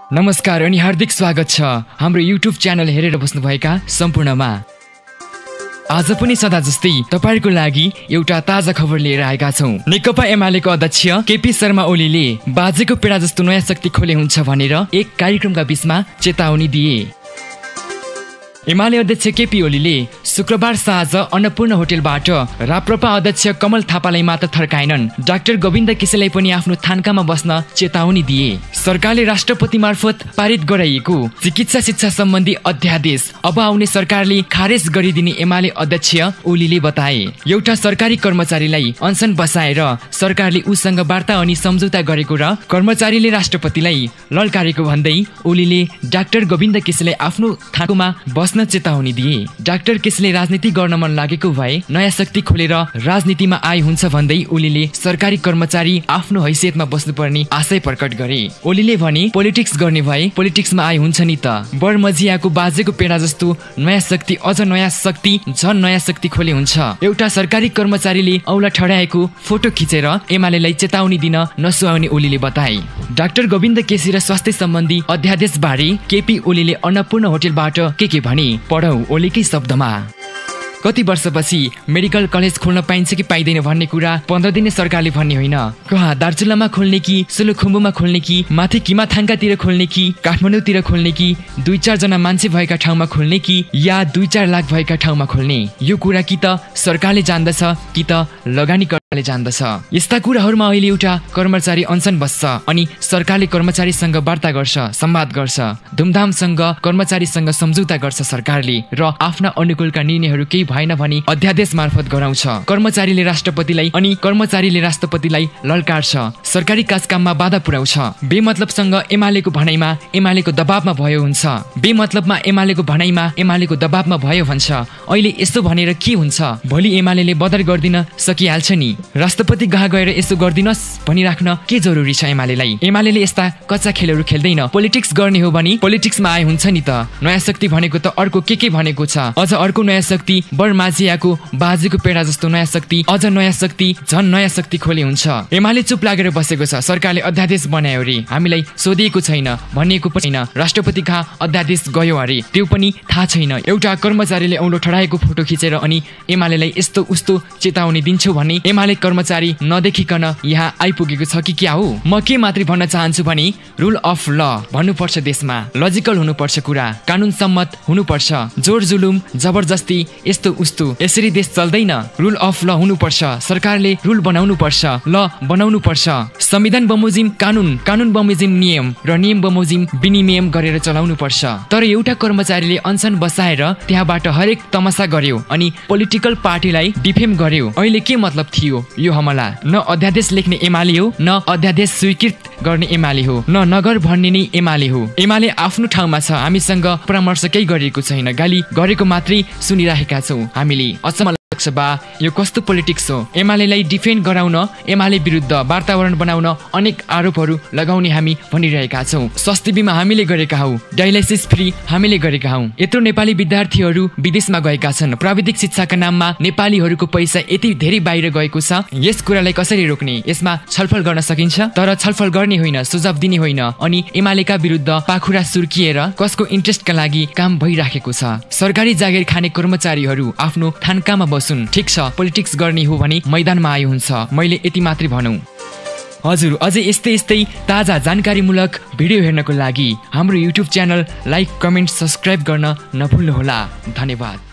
नमस्कार अनि हार्दिक स्वागत छ हाम्रो युट्युब च्यानल हेरेर बस्नुभएका सम्पूर्णमा। आज पनि सदा जस्तै तपाईहरुको लागि एउटा ताजा खबर लिएर आएका छौं। नेकपा एमालेको अध्यक्ष केपी शर्मा ओलीले बाजेको पेडा जस्तो नयाँ शक्ति खोले हुन्छ भनेर एक कार्यक्रमका बीचमा चेतावनी दिए। एमाले अध्यक्ष केपी ओलीले शुक्रबार साँझ अन्नपूर्ण होटलबाट राप्रपा अध्यक्ष कमल थापालाई मात्र थर्काएनन्, डाक्टर गोविन्द केसीलाई पनि आफ्नो थान्कामा बस्न चेतावनी दिए। सरकारले राष्ट्रपति मार्फत पारित गराइएको चिकित्सा शिक्षा सम्बन्धी अध्यादेश अब आउने सरकारले खारेज गरिदिने एमाले अध्यक्ष ओलीले बताए। एउटा सरकारी कर्मचारीलाई अनसन बसाएर सरकारले उसँग वार्ता अनि सम्झौता गरेको र कर्मचारीले राष्ट्रपतिलाई ललकारेको भन्दै ओलीले डाक्टर गोविन्द केसीलाई आफ्नो थान्कामा बस्न चेतावनी दिए। डाक्टर केसीले राजनीति गर्न मन लागेको भए नयाँ शक्ति खोलेर राजनीतिमा आइ हुन्छ भन्दै ओलीले सरकारी कर्मचारी आफ्नो हैसियतमा बस्नुपर्ने आशय प्रकट गरे। ओलीले भने पोलिटिक्स गर्ने भए पोलिटिक्समा आइ हुन्छ नि त। बरमझियाको बाजेको पेडा जस्तो नयाँ शक्ति अझ नयाँ शक्ति झन् नयाँ शक्ति खोले हुन्छ। एउटा सरकारी कर्मचारीले औला ठड्याएको फोटो खिचेर एमालेलाई चेतावनी दिन नसुहाउने ओलीले बताए। डाक्टर गोविन्द केसी र स्वास्थ्य सम्बन्धी अध्यादेश बारे केपी ओलीले अन्नपूर्ण होटलबाट के भने पढौ ओलीकै शब्दमा। कति वर्षपछि मेडिकल कलेज खोल्न पाइन्छ कि पाइदैन भन्ने कुरा 15 दिने सरकारले भन्ने होइन। कहाँ दार्चुलामा खोल्ने कि सोलुखुम्बुमा खोल्ने कि माथि किमाथाङकातिर खोल्ने कि काठमाडौँतिर खोल्ने कि 2-4 जना मान्छे भएका ठाउँमा खोल्ने कि या 2-4 लाख भएका ठाउँमा खोल्ने, यो कुरा कि त सरकारले जान्दछ कि त लगानीकर्ताले जान्दछ। यस्ता कुराहरूमा अहिले एउटा कर्मचारी अनसन बस्छ अनि सरकारले कर्मचारीसँग वार्ता गर्छ, संवाद गर्छ, धुमधामसँग कर्मचारीसँग सम्झौता गर्छ सरकारले र आफ्ना अनुकूलका निर्णयहरू केही भएन भने अध्यादेश मार्फत गराउँछ। कर्मचारीले राष्ट्रपतिलाई अनि कर्मचारीले राष्ट्रपतिलाई ललकार्छ, सरकारी काजकाममा बाधा पुर्याउँछ। बेमतलबसँग एमालेको भनाइमा एमालेको दबावमा भयो हुन्छ, बेमतलबमा एमालेको भनाइमा एमालेको दबावमा भयो भन्छ। अहिले यस्तो भनेर के हुन्छ? भोलि एमालेले बदर गर्दिन सकिहाल्छ नि। राष्ट्रपति कहाँ गएर यसो गर्दिनस् भनिराख्न के जरुरी छ एमालेलाई? एमालेले यस्ता कच्चा खेलहरू खेल्दैन। पोलिटिक्स गर्ने हो भने पोलिटिक्समा आए हुन्छ नि त। नयाँ शक्ति भनेको त अर्को के भनेको छ। अझ अर्को नयाँ शक्ति बरमाझियाको बाजेको पेडा जस्तो नयाँ शक्ति अझ नयाँ शक्ति झन् नयाँ शक्ति खोले हुन्छ। एमाले चुप लागेर बसेको छ। सरकारले अध्यादेश बनायो रे, हामीलाई सोधिएको छैन, भनिएको पनि छैन। राष्ट्रपति कहाँ अध्यादेश गयो अरे त्यो पनि थाहा छैन। एउटा कर्मचारीले औलो ठडाएको फोटो खिचेर अनि एमालेलाई यस्तो उस्तो चेतावनी दिन्छु भने एमाले कर्मचारी नदेखिकन यहाँ आइपुगेको छ कि क्या हो? म के मात्रै भन्न चाहन्छु भने रुल अफ ल भन्नुपर्छ देशमा। लजिकल हुनुपर्छ कुरा, कानुन सम्मत हुनुपर्छ। जोर जुलुम जबरजस्ती यस्तो उस्तो यसरी देश चल्दैन। रुल अफ ल हुनुपर्छ। सरकारले रुल बनाउनु पर्छ, ल बनाउनु पर्छ। संविधान बमोजिम कानुन, कानुन बमोजिम नियम र नियम बमोजिम विनिमय गरेर चलाउनु पर्छ। तर एउटा कर्मचारीले अनसन बसाएर त्यहाँबाट हरेक तमासा गर्यो अनि पोलिटिकल पार्टीलाई डिफेम गर्यो। अहिले के मतलब थियो यो हमला? न अध्यादेश लेख्ने एमाले हो, न अध्यादेश स्वीकृत गर्ने एमाले हो, न नगर भन्ने नै एमाले हो। एमाले आफ्नो ठाउँमा छ, हामीसँग परामर्श केही गरिएको छैन, गाली गरेको मात्रै सुनिरहेका छौं हामीले। अचम्म लाग्छ बा यो कस्तो पोलिटिक्स हो? एमालेलाई डिफेन्ड गराउन, एमाले विरुद्ध वातावरण बनाउन अनेक आरोपहरू लगाउने हामी भनिरहेका छौं। स्वास्थ्य बीमा हामीले गरेका हौ, डायलाइसिस फ्री हामीले गरेका हौ। यत्रो नेपाली विद्यार्थीहरू विदेशमा गएका छन्। प्राविधिक शिक्षाका नाममा नेपालीहरूको पैसा यति धेरै बाहिर गएको छ। यस कुरालाई कसरी रोक्ने? यसमा छलफल गर्न सकिन्छ, तर छलफल गर्ने होइन, सुझाव दिने होइन। अनि एमालेका विरुद्ध पाखुरा सुर्किएर कसको इन्ट्रेस्टका लागि काम भइराखेको छ। सरकारी जागिर खाने कर्मचारीहरू आफ्नो थान्कामा बसुन्, ठिक छ। पोलिटिक्स गर्ने हो भने मैदानमा आयो हुन्छ। मैले यति मात्रै भनौं। हजुर, अझै यस्तै ताजा जानकारीमूलक भिडियो हेर्नको लागि हाम्रो YouTube channel like, comment, subscribe गर्न नभुल्नुहोला। धन्यवाद।